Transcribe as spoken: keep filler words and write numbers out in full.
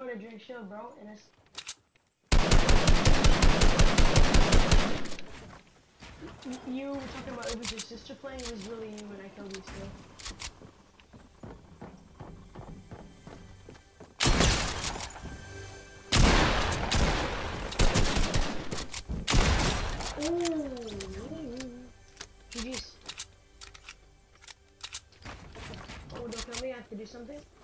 want to drink shield, bro, and it's... You were talking about it was your sister playing, it was really you when I killed you still. Ooh. G G's. Oh, don't kill me, I have to do something.